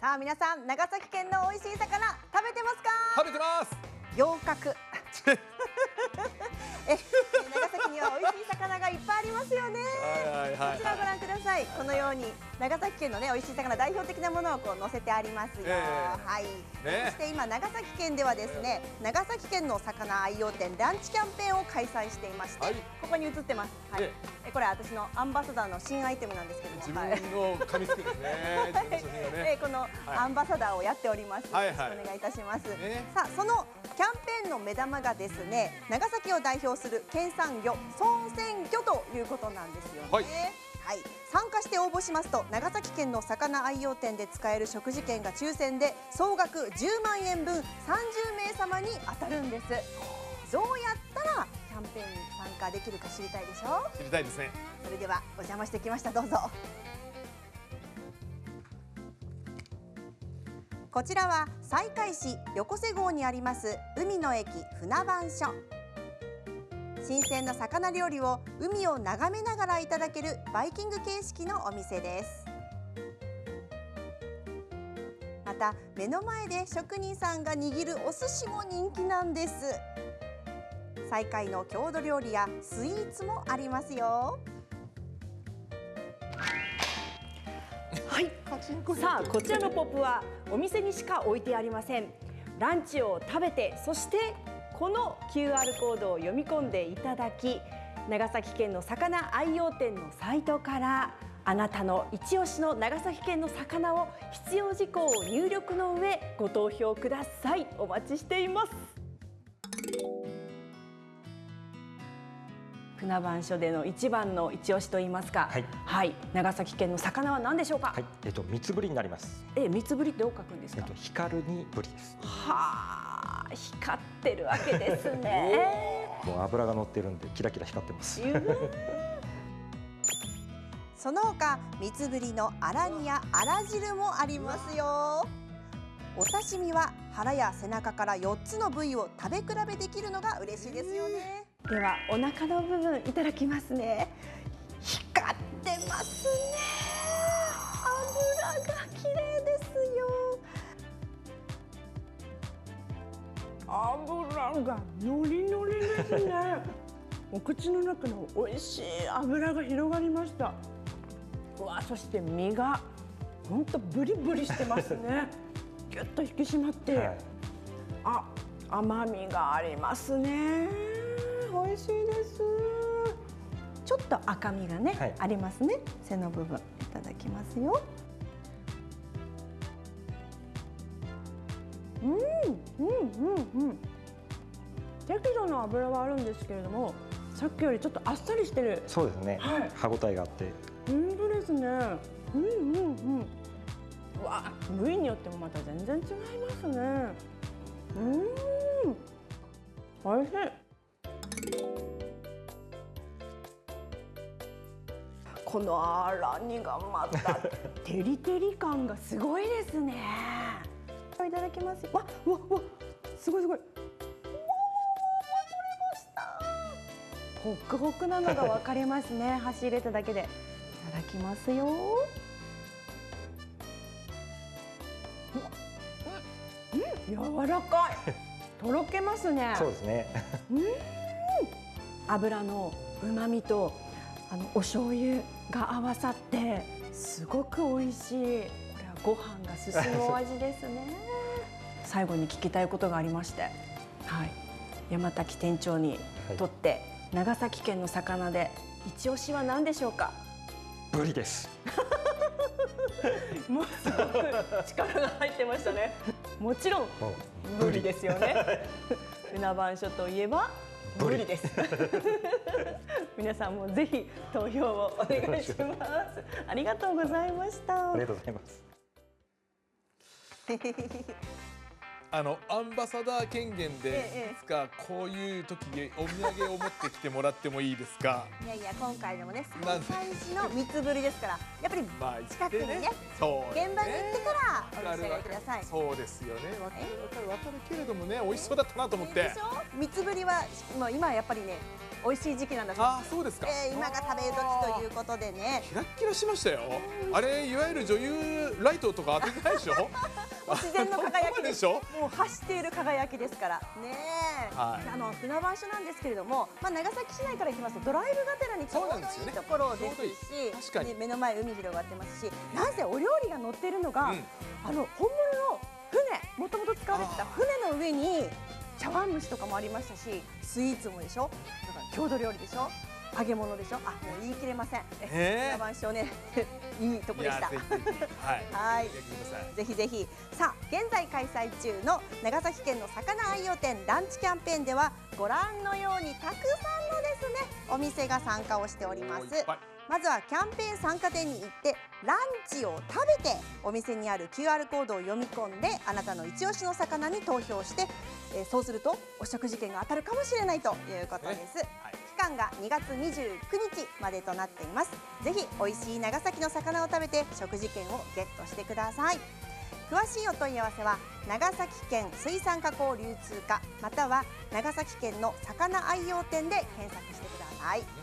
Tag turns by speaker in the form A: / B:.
A: さあ皆さん、長崎県の美味しい魚食べてますか？
B: 食べてます。
A: 洋角長崎には美味しい魚がいっぱいありますよね。こちらをご覧ください。このように長崎県のね美味しい魚代表的なものをこう載せてありますよ。はい。そして今長崎県ではですね、長崎県の魚愛用店ランチキャンペーンを開催していまして、ここに映ってます。はい。これは私のアンバサダーの新アイテムなんですけども、
B: 自分の紙付けですね。
A: このアンバサダーをやっております。よろしくお願いいたします。さあそのキャンペーンの目玉がですね、長崎を代表する県産魚孫鮮魚ということなんですよね。はい、参加して応募しますと長崎県の魚愛用店で使える食事券が抽選で総額10万円分30名様に当たるんです。どうやったらキャンペーンに参加できるか知りたいでしょう？
B: 知りたいですね。
A: それではお邪魔してきました。どうぞ。こちらは西海市横瀬郷にあります海の駅船番所。新鮮な魚料理を海を眺めながらいただけるバイキング形式のお店です。また目の前で職人さんが握るお寿司も人気なんです。西海の郷土料理やスイーツもありますよ。
C: はい、さあこちらのポップはお店にしか置いてありません。ランチを食べて、そしてこの QR コードを読み込んでいただき、長崎県の魚愛用店のサイトからあなたの一押しの長崎県の魚を必要事項を入力の上ご投票ください。お待ちしています。船番所での一番の一押しといいますか、はい、長崎県の魚は何でしょうか？
D: 三つぶりになります。
C: 三つぶりってどう書くんですか？
D: 光るにぶりです。
C: はあ、光ってるわけですね。
D: もう脂が乗ってるんでキラキラ光ってます。
A: その他三つぶりのあら煮やあら汁もありますよ。お刺身は腹や背中から4つの部位を食べ比べできるのが嬉しいですよね。
C: ではお腹の部分いただきますね。光ってますね。脂が綺麗ですよ。脂がノリノリですね。お口の中の美味しい脂が広がりました。うわ、そして身が本当ブリブリしてますね。ぎゅっと引き締まって、甘みがありますね。美味しいです。ちょっと赤みがね、ありますね。背の部分いただきますよ。適度な脂はあるんですけれども、さっきよりちょっとあっさりしてる。
D: そうですね。歯ごたえがあって。
C: 本当ですね。うわ、部位によってもまた全然違いますね。美味しい。このあら煮がまたテリテリ感がすごいですね。いただきます。わ、すごいすごい。ホクホクなのが分かりますね。箸入れただけで。いただきますよ。柔らかい。とろけますね。
D: そうですね。
C: 油の旨味とお醤油が合わさってすごく美味しい。これはご飯が進むお味ですね。最後に聞きたいことがありまして、山滝店長にとって長崎県の魚で一押しは何でしょうか？
D: ブリです。
C: もうすごく力が入ってましたね。もちろんブリですよね。船番所といえばブリです。皆さんもぜひ投票をお願いします。ありがとうございました。
D: ありがとうございます。
B: アンバサダー権限でいつかこういう時にお土産を持ってきてもらってもいいですか？
A: いやいや、今回でもね、西海市の三つぶりですから、やっぱり近くにね、現場に行ってからお召し上がりください。
B: そうですよね。わかるけれどもね、美味しそうだったなと思って。
A: 三つぶりはもう今やっぱりね、 美味しい時期なんだそうです。
B: あ、そうですか。
A: 今が食べる時ということでね。
B: キラッキラしましたよ。あれいわゆる女優ライトとか当ててないでしょ。
A: 自然の輝き
B: でしょ。
A: もう発している輝きですからね。船番所なんですけれども、長崎市内から行きますとドライブがてらにちょうどいいところですし、目の前海広がってますし、なんせお料理が乗っているのが本物の船、もともと使われてた船の上に茶碗蒸しとかもありましたし、スイーツもでしょ、だから郷土料理でしょ、揚げ物でしょ。もう言い切れません。船番所ね、いいとこでした。はい、ぜひぜひ。さあ、現在開催中の長崎県の魚愛用店ランチキャンペーンでは、ご覧のようにたくさんのですね、お店が参加をしております。まずはキャンペーン参加店に行ってランチを食べて、お店にある QR コードを読み込んで、あなたの一押しの魚に投票して、そうするとお食事券が当たるかもしれないということです。期間が2月29日までとなっています。ぜひ美味しい長崎の魚を食べて食事券をゲットしてください。詳しいお問い合わせは長崎県水産加工流通課、または長崎県の魚愛用店で検索してください。